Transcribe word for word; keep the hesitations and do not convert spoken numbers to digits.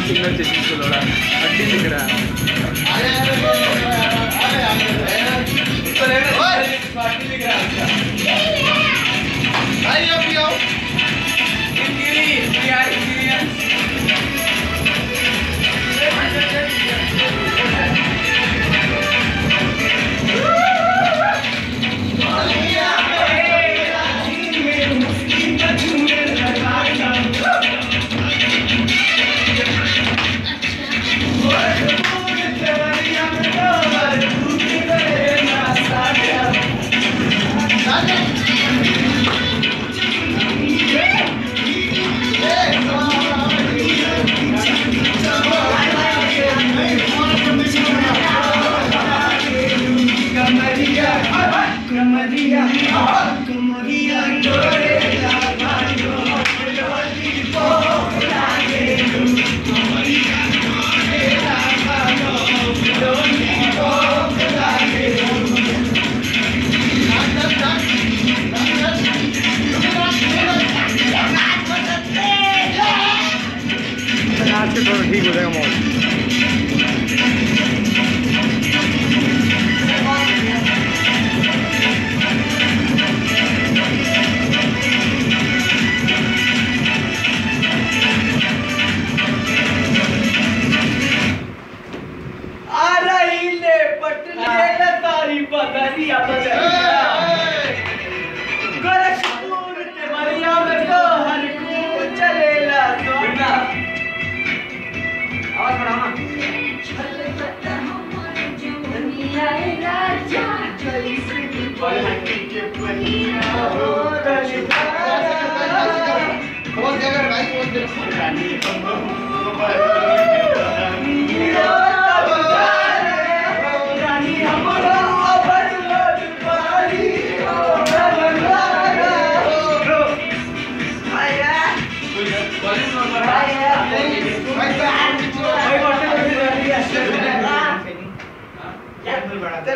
Single chassis को लड़ा हड्डी दिख रहा है। ठीक हो जाएगा मॉल। आ रही ले पटले तारी बदरिया बदरिया गोरखपुर के बलिया में तो हर को चलेला सोना। आवाज बढ़ाओ ना। दुनिया राजा चली से पलटी के बलिया हो रही। कौन जगह भाई कौन जगह